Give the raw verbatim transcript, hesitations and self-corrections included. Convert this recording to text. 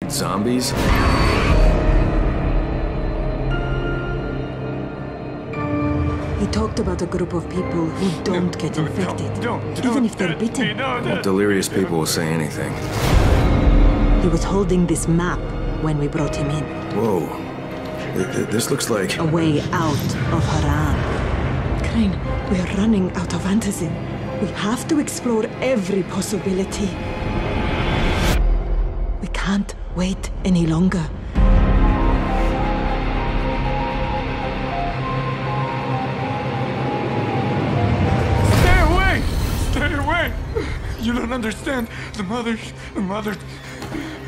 Zombies? He talked about a group of people who don't No, get no, infected, don't, don't, even don't, if they're bitten. No, no. Well, delirious people will say anything. He was holding this map when we brought him in. Whoa. Th- th- This looks like... A way out of Haran. Crane, we're running out of antizin. We have to explore every possibility. We can't wait any longer. Stay away! Stay away! You don't understand. The mothers, the mothers,